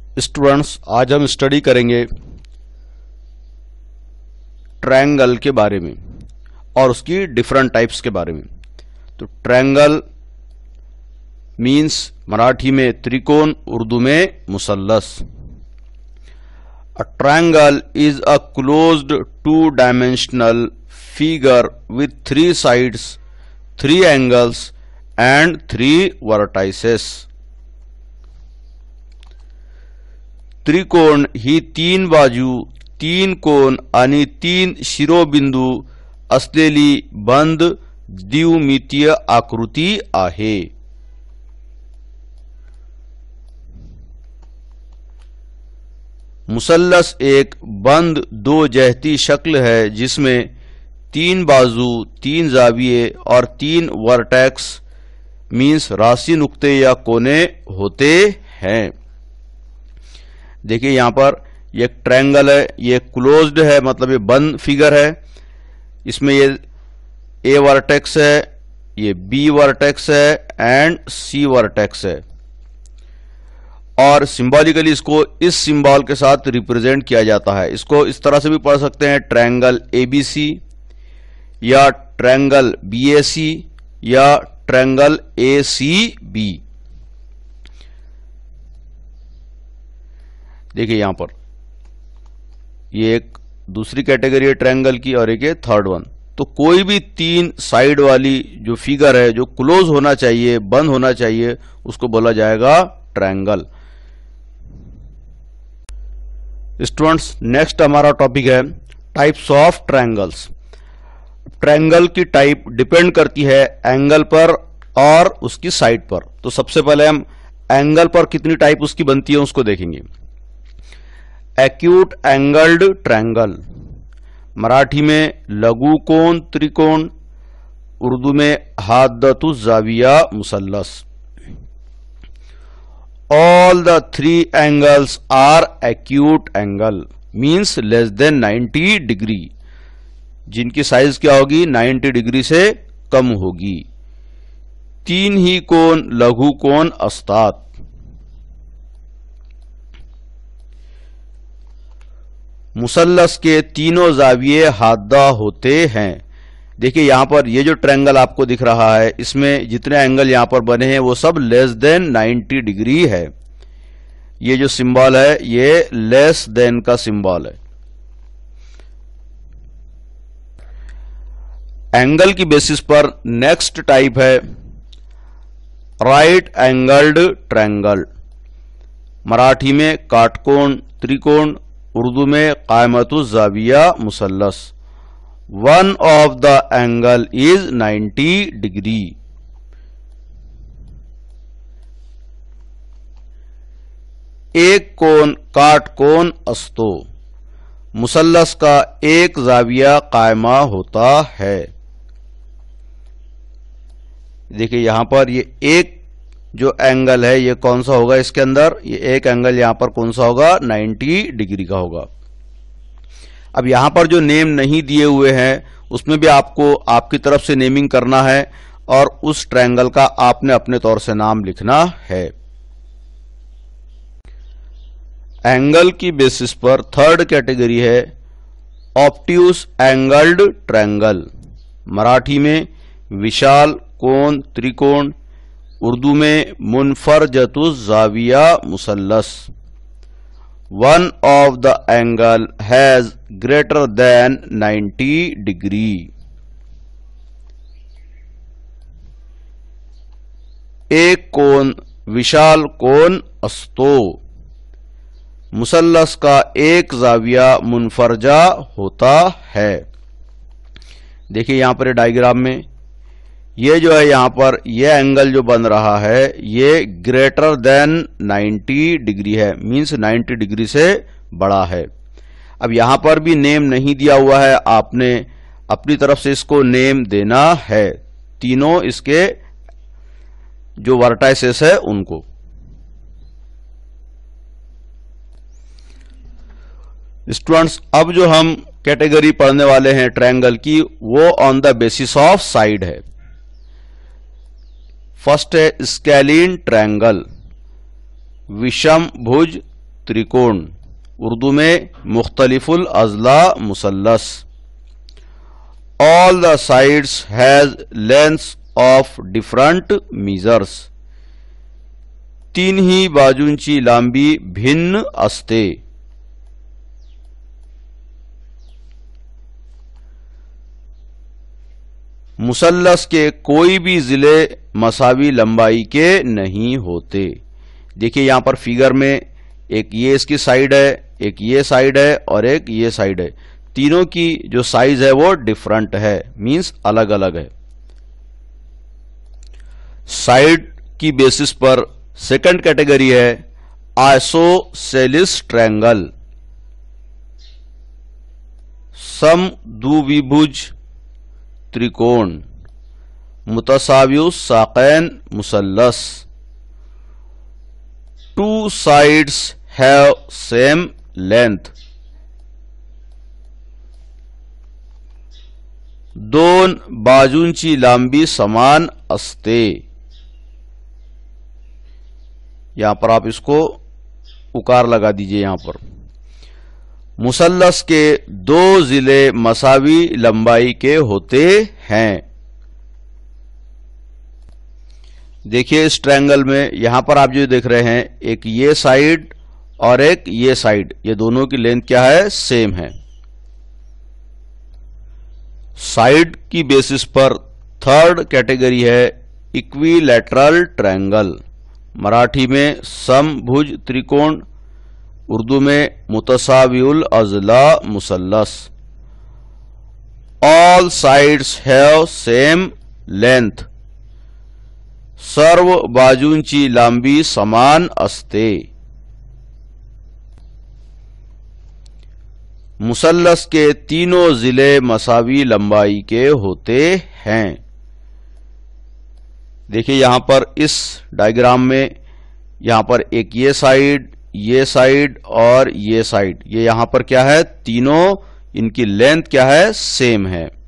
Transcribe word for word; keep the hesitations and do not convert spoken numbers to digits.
Students, आज हम study करेंगे ट्रायंगल के बारे में और उसकी डिफरेंट टाइप्स के बारे में। तो ट्रायंगल मीन्स मराठी में त्रिकोण, उर्दू में मुसल्लस। A triangle is a closed two dimensional figure with three sides, three angles and three vertices. त्रिकोण ही तीन बाजू, तीन कोन आणि तीन शिरोबिंदू असलेली बंद द्विमितीय आकृती आहे। मुसल्लस एक बंद दो जहती शक्ल है जिसमें तीन बाजू, तीन जाविये और तीन वर्टेक्स मीन्स राशि नुक्ते या कोने होते हैं। देखिए यहां पर ये एक ट्रायंगल है, ये क्लोज्ड है मतलब ये बंद फिगर है। इसमें ये ए वर्टेक्स है, ये बी वर्टेक्स है एंड सी वर्टेक्स है। और सिंबॉलिकली इसको इस सिंबल के साथ रिप्रेजेंट किया जाता है। इसको इस तरह से भी पढ़ सकते हैं, ट्रायंगल एबीसी या ट्रायंगल बीएसी या ट्रायंगल एसीबी। देखिए यहां पर ये एक दूसरी कैटेगरी है ट्रायंगल की और एक है थर्ड वन। तो कोई भी तीन साइड वाली जो फिगर है जो क्लोज होना चाहिए, बंद होना चाहिए, उसको बोला जाएगा ट्रायंगल। स्टूडेंट्स, नेक्स्ट हमारा टॉपिक है टाइप्स ऑफ ट्रायंगल्स। ट्रायंगल की टाइप डिपेंड करती है एंगल पर और उसकी साइड पर। तो सबसे पहले हम एंगल पर कितनी टाइप उसकी बनती है उसको देखेंगे। एक्यूट एंगल्ड ट्रायंगल, मराठी में लघु कोण त्रिकोण, उर्दू में हाद्दतु जाविया मुसल्लस। All the three angles are acute angle means less than ninety degree, जिनकी साइज क्या होगी नाइंटी डिग्री से कम होगी। तीन ही कोण लघु कोण असतात। मुसल्लस के तीनों जाविये हाद्दा होते हैं। देखिए यहां पर ये जो ट्रायंगल आपको दिख रहा है इसमें जितने एंगल यहां पर बने हैं वो सब लेस देन नाइंटी डिग्री है। ये जो सिंबल है ये लेस देन का सिंबल है। एंगल की बेसिस पर नेक्स्ट टाइप है राइट एंगल्ड ट्रायंगल, मराठी में काटकोण त्रिकोण, उर्दू में कायमतु जाविया मुसल्लस। One of the angle is ninety degree. एक कोण काटकोण असतो, मुसल्लस का एक जाविया कायमा होता है। देखिए यहां पर ये एक जो एंगल है ये कौन सा होगा इसके अंदर, ये एक एंगल यहां पर कौन सा होगा नाइंटी डिग्री का होगा। अब यहां पर जो नेम नहीं दिए हुए हैं उसमें भी आपको आपकी तरफ से नेमिंग करना है और उस ट्रायंगल का आपने अपने तौर से नाम लिखना है। एंगल की बेसिस पर थर्ड कैटेगरी है ऑब्ट्यूज एंगल्ड ट्रायंगल, मराठी में विशाल कोण त्रिकोण, उर्दू में मुनफरजतु जाविया मुसल्लस। One of the angle has greater than ninety degree. एक कोण विशाल कोण असतो, मुसल्लस का एक जाविया मुनफरजा होता है। देखिए यहां पर डायग्राम में ये जो है यहां पर ये एंगल जो बन रहा है ये ग्रेटर देन नाइंटी डिग्री है मींस नाइंटी डिग्री से बड़ा है। अब यहां पर भी नेम नहीं दिया हुआ है, आपने अपनी तरफ से इसको नेम देना है, तीनों इसके जो वर्टाइसेस है उनको। स्टूडेंट्स, अब जो हम कैटेगरी पढ़ने वाले हैं ट्रायंगल की वो on the basis of side है। फर्स्ट है स्केलीन ट्रायंगल, विषम भुज त्रिकोण, उर्दू में मुख्तलिफुल अज़ला मुसल्लस। All the sides has lengths of different measures, तीन ही बाजूंची लांबी भिन्न असते। मुसल्लस के कोई भी जिले मसावी लंबाई के नहीं होते। देखिए यहां पर फिगर में एक ये इसकी साइड है, एक ये साइड है और एक ये साइड है। तीनों की जो साइज है वो डिफरेंट है, मींस अलग अलग है। साइड की बेसिस पर सेकंड कैटेगरी है आइसोसेलिस ट्रायंगल, समद्विभुज त्रिकोण, मुतसावियुस साक़ैन मुसल्लस। Two sides have same length, दोन बाजूंची लांबी समान असते। यहां पर आप इसको उकार लगा दीजिए। यहां पर मुसल्लस के दो जिले मसावी लंबाई के होते हैं। देखिए इस ट्रायंगल में यहां पर आप जो देख रहे हैं, एक ये साइड और एक ये साइड, ये दोनों की लेंथ क्या है, सेम है। साइड की बेसिस पर थर्ड कैटेगरी है इक्विलैटरल ट्रायंगल, मराठी में समभुज त्रिकोण, उर्दू में मुतसावियुल अज़ला मुसल्लस। All sides have same length, सर्व बाजूंची लांबी समान असते। मुसल्लस के तीनों जिले मसावी लंबाई के होते हैं। देखिए यहां पर इस डायग्राम में यहां पर एक ये साइड, ये साइड और ये साइड, ये यहां पर क्या है, तीनों इनकी लेंथ क्या है, सेम है।